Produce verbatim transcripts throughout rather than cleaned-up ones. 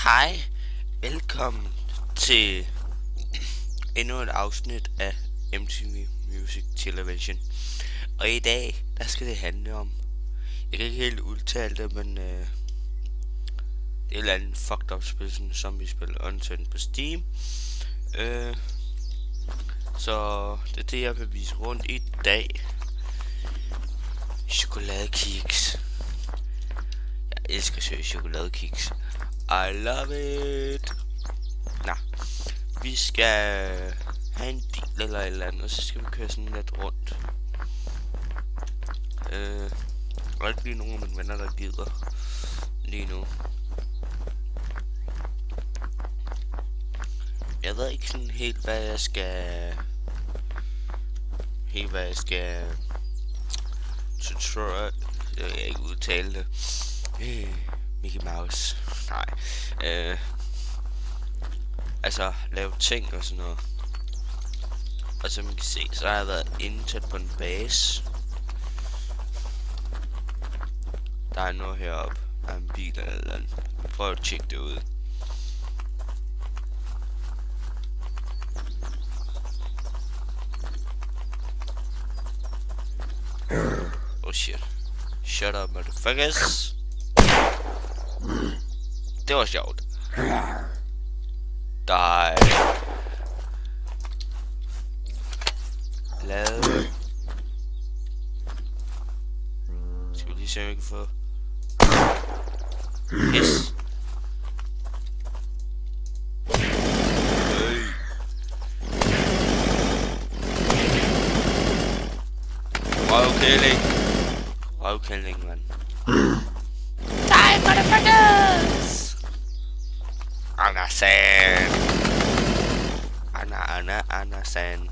Hej, velkommen til endnu et afsnit af M T V Music Television. Og i dag, der skal det handle om, jeg kan ikke helt udtale det, men øh, det er et eller andet fucked up spil, sådan som vi spiller Untamed på Steam. øh, Så det er det, jeg vil vise rundt i dag. Chokoladekiks. Jeg elsker seriøst chokoladekiks. I love it. Nå, vi skal have en bil eller et eller andet, og så skal vi køre sådan lidt rundt. Øh, der er ikke lige nogen af mine venner, der gider lige nu. Jeg ved ikke sådan helt, hvad jeg skal... Helt hvad jeg skal... Tutorial... Jeg kan ikke udtale det. Øh, Mickey Mouse. Nej. Øh, altså, lave ting og sådan noget. Og som I kan se, så har jeg været inde tæt på en base. Der er noget heroppe. Der er en bil eller eller andet. Prøv at tjekke det ud. Oh shit. Shut up, motherfuckers. Det var sjovt. Die. Lad. Skal vi lige se, om vi kan få... Yes. Hey. Wow, killing. Wow, killing, man. Die, motherfuckers! Anna San. Anna, Anna, Anna San.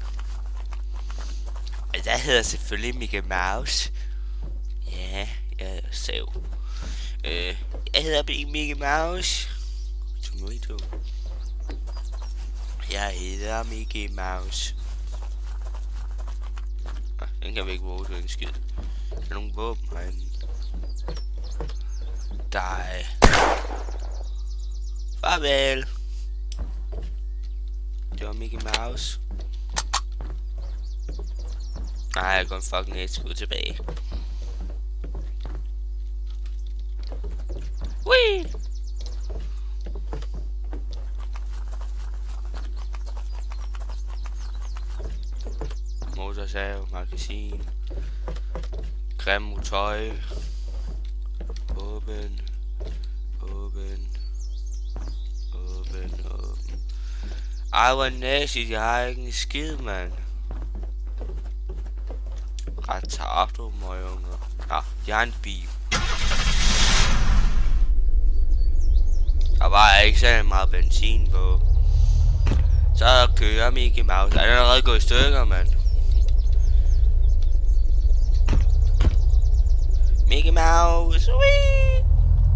Jeg hedder selvfølgelig Mickey Mouse. Ja, jeg er sav. Øh, jeg hedder Mickey Mouse. Tomato. Jeg hedder Mickey Mouse. Ah, den kan vi ikke bruge til en skid. Der er nogle våben herinde. Die. Farvel. Det var Mickey Mouse. Nej, jeg går fucking et skud tilbage. Wee! Motorsav, magasin. Grim tøj. Åben. Åben. Åben, åben. Ej, hvor næsigt. Jeg har ikke en skid, mand. Retardo, møgunger. Nå, jeg har en bil. Der var ikke så meget benzin på. Så kører Mickey Mouse. Er den allerede gået i stykker, mand? Mickey Mouse. Wee!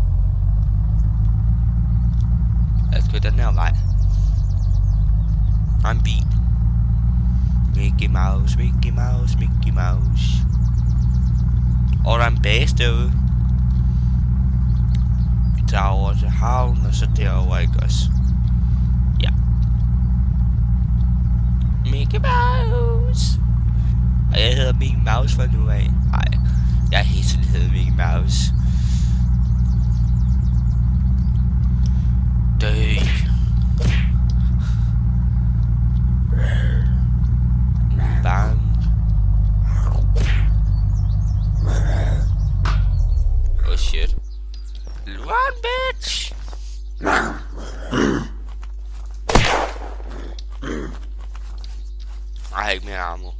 Lad os køre den her vej. Der er en bil. Mickey Mouse, Mickey Mouse, Mickey Mouse. Og der er en base derude. Vi tager over til havnen, og så derover, ikke også? Ja. Mickey Mouse. Og jeg hedder Mickey Mouse fra nu af. Nej, jeg er helt sådan hedder Mickey Mouse. Døg. Bang. Oh shit. Run, bitch. Jeg har ikke mere ammo.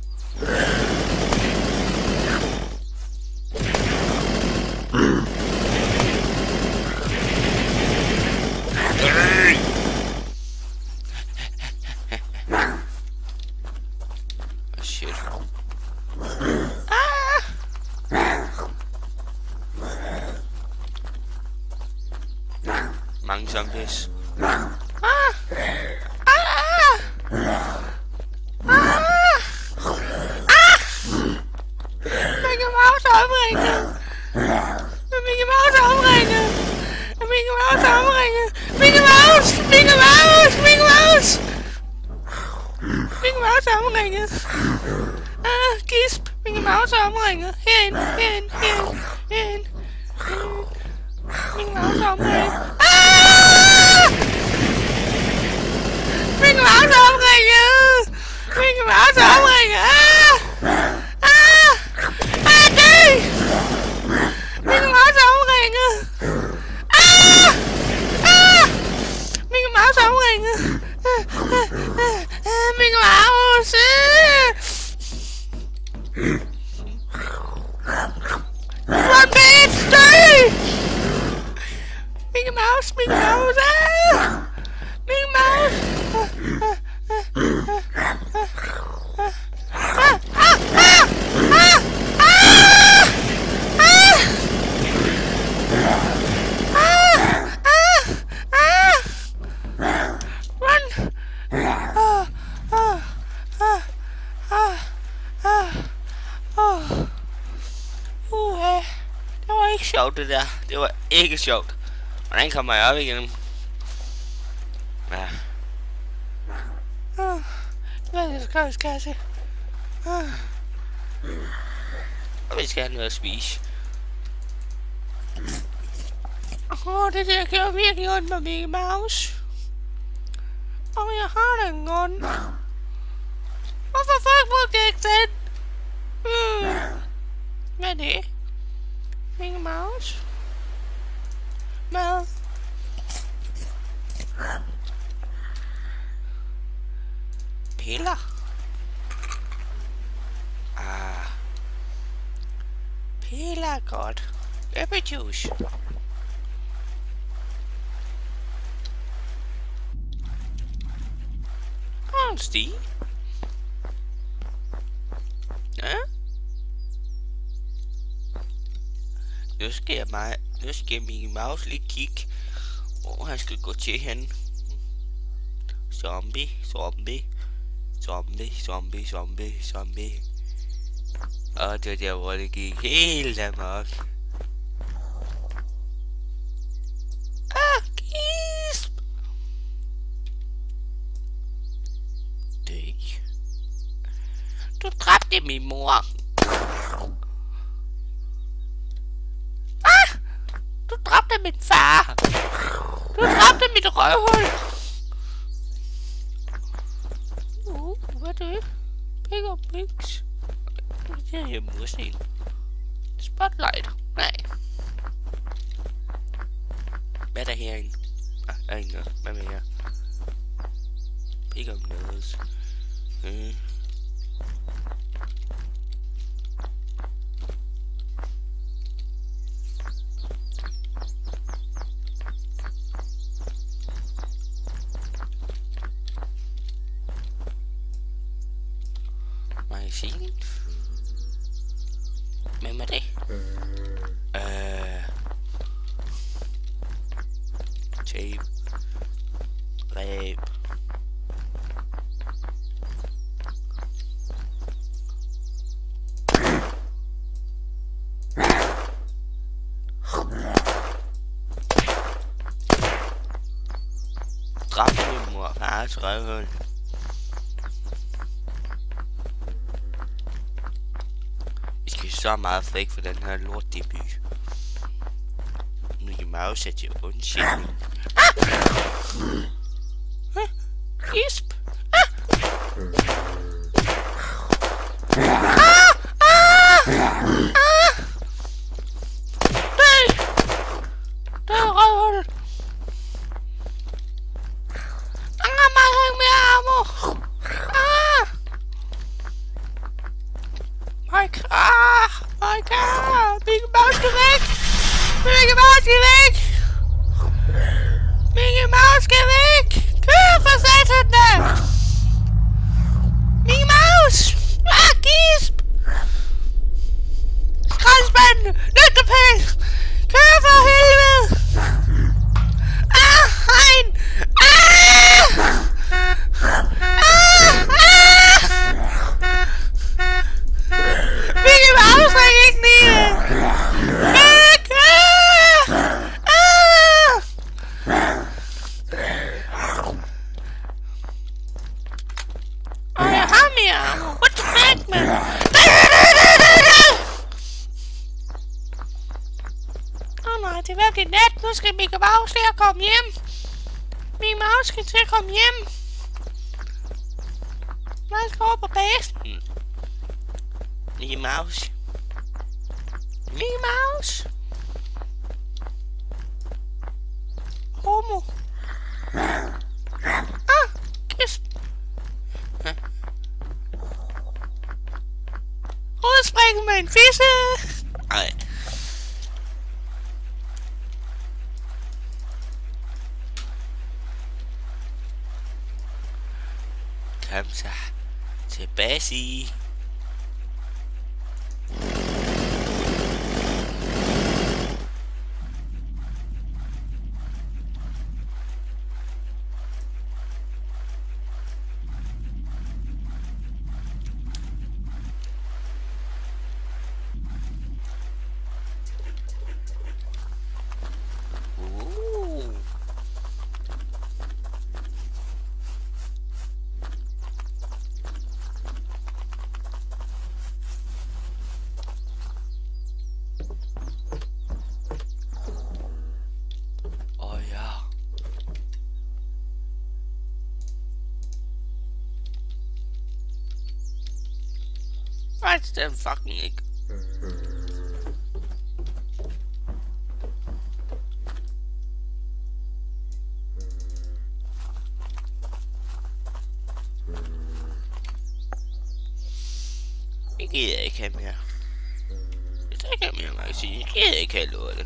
Oh shit. Ah! Mange zombies. Ah! Ah! Ah! Mickey Mouse er omringet. Mickey Mouse er omringet. Mickey Mouse er omringet. Mickey Mouse Mouse er omringet. Ah, gisp. Mickey Mouse er omringet. Herinde, herinde, herinde, herinde. Mickey Mouse er omringet. Ah! Mickey Mouse er omringet. Mickey Mouse er omringet. Ah! Ah! Ah, dø! Mickey Mouse er omringet. Ah! Ah! Mickey Mouse er omringet. Mickey Mouse! Run, bitch! Dø! Mickey Mouse, Mickey Mouse! Ah! Mickey Mouse! Ah! Ah! Ah! Ah! Sjovt det der. Det var ikke sjovt. Hvordan kommer jeg op igen? Ja. Uh, hvad skal jeg skal se? Uh. Og vi skal have noget at spise. Åh, oh, det der gør virkelig ondt med Mickey Mouse. Og oh, jeg har da en ondt. Hvorfor fuck brugte jeg ikke den? Mm. Hvad er det? Mickey Mouse? Mad? Piller? Ah. Piller er godt. Æblejuice. Og en sti. Ja? Nu skal jeg mig, nu skal Mickey Mouse lige kigge, hvor han skal gå til hen. Zombie, zombie, zombie, zombie, zombie, zombie. Og det der, hvor det gik helt amok. Ah, gisp! Dø. Du dræbte min mor. Du dræbte min far! Du dræbte mit røvhul! Uh, hvad er det? Pig og pigs. Det er her mursten. Spotlight. Nej. Hvad er der herinde? Ah, der er ikke noget. Hvad med her? Pig og nose. Hmm. Magasin? Hvem er det? Øh... Tape. Ræb. Dræbte min mor og fars røvhul. Så meget væk for den her lort debut. Mickey Mouse er til undskyldning. Ah! Gisp! Ah! Ah! Ah! Ah! Dø! Dø, røvhul! Ah, mig hæng med armer! Ah! Mike! Ah! Mike! Mickey Mouse skal væk! Mickey Mouse skal væk! Mickey Mouse skal væk! Kør for satan da! Mickey Mouse! Ah, gisp! Skraldespanden! Lygtepæl! Kør for helvede! Ah, hegn! Ah! Ah! Ah! Mickey Mouse er ikke nede! Væk! Ah! Ah! nu skal Mickey Mouse til at komme hjem. Mickey Mouse skal til at komme hjem. Lad os gå over på basen. Mickey Mouse. Mickey Mouse. Homo. Ah, kys. Udspring med en fisse. Ej. Kom så tilbage. What's the fucking egg? Jeg gider ikke have mere. Jeg tager ikke mere magasin. Jeg gider ikke have lortet.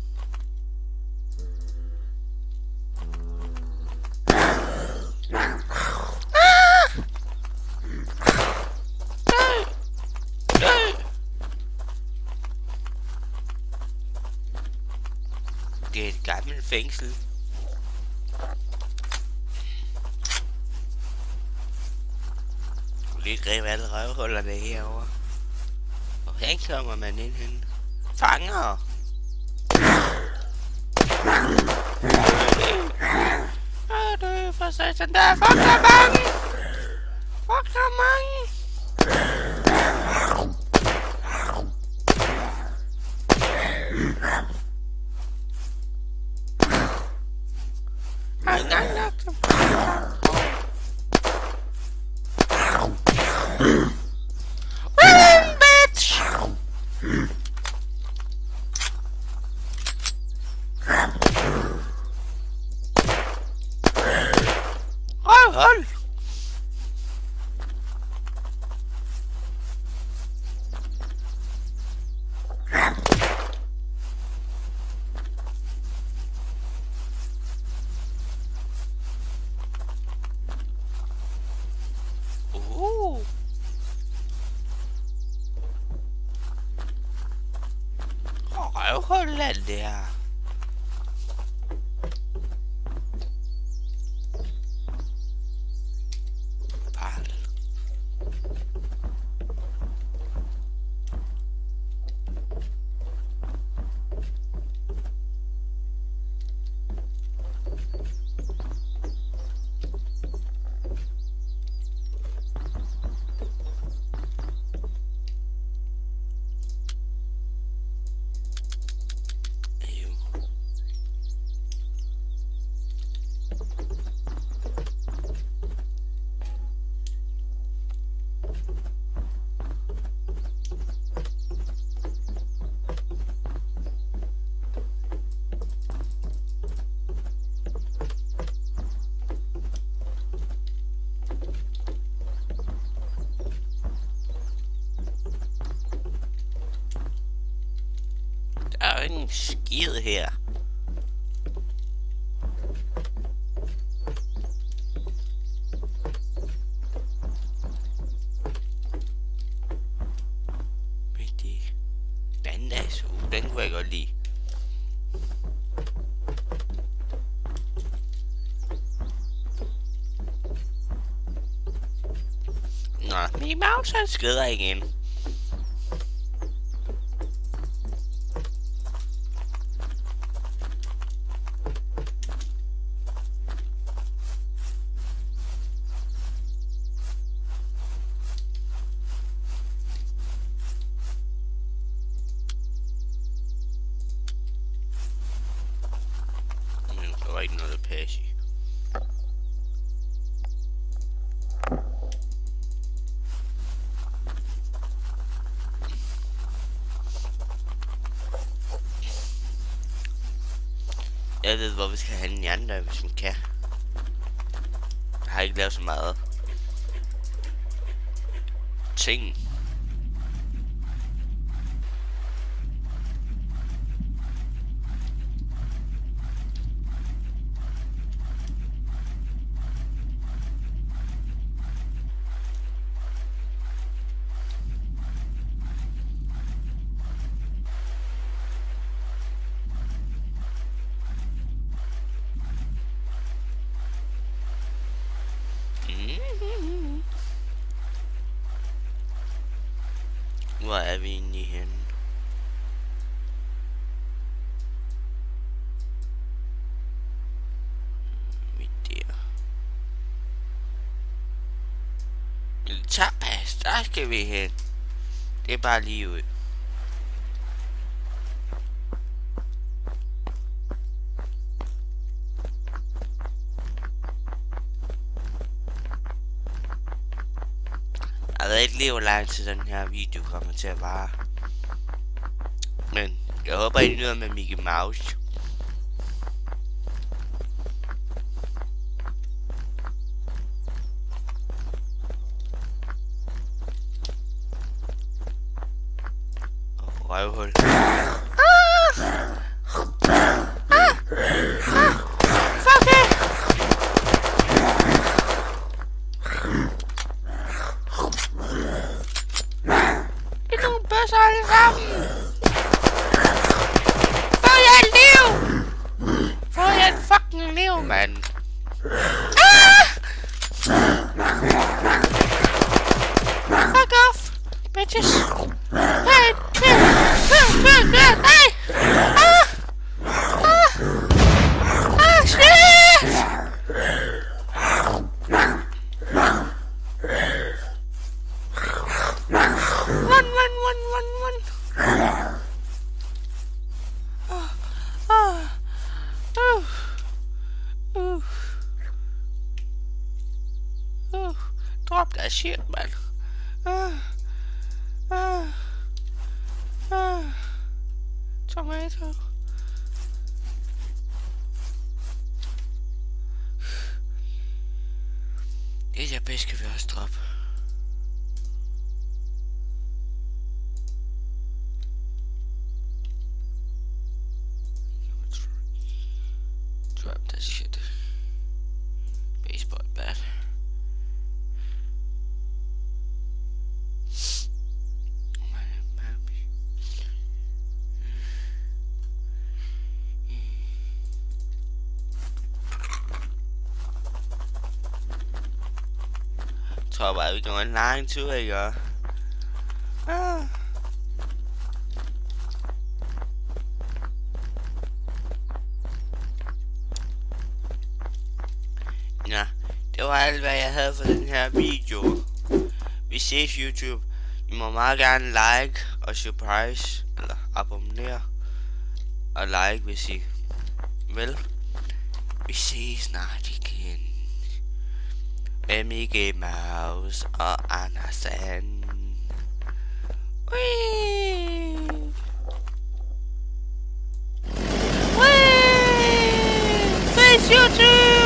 Det er et gammelt fængsel. Du lige greb alle røvhullerne herovre. Og her kommer man ind hen. Fanger! Åh, du for satan, der er fuck der mange! Fuck der mange! Nej, nej, nej. Run, bitch! Røvhul! Røvhul er det her. Parl. Der er jo ingen skid her. Men det bandas, uh, den kunne jeg godt lide. Nå, Mickey Mouse han skrider igen. noget Percy. Jeg ved, hvor vi skal have den andre, hvis man kan. Jeg har ikke lavet så meget ting. Hvor er vi egentlig henne? Vi der. Militærpas, der skal vi hen. Det er bare lige ud. Jeg ved ikke lige, hvor lang tid den her video kommer til at vare. Men jeg håber, I nyder med Mickey Mouse. Og røvhul. Så alle sammen. Få jer et liv. Få jer et fucking liv, mand. Ah! Fuck off, bitches. Hey, hey, hey, hey, hey. Ah! Ah! Ah, shit! Run, run, run, run, run. Oh, oh, oh, oh, oh. Drop that shit, man. Uh, uh, uh. Tomato. Det der bedst kan vi også droppe. Drop that shit. Baseball bat. Tror bare vi går en lang tur, ikke? Ah. Ja, det var alt hvad jeg havde for den her video. Vi ses YouTube. I må meget gerne like og surprise eller abonnere og like hvis I vil. Vi ses snart igen med Mickey Mouse og Andersen. Wee! Wee! Face YouTube!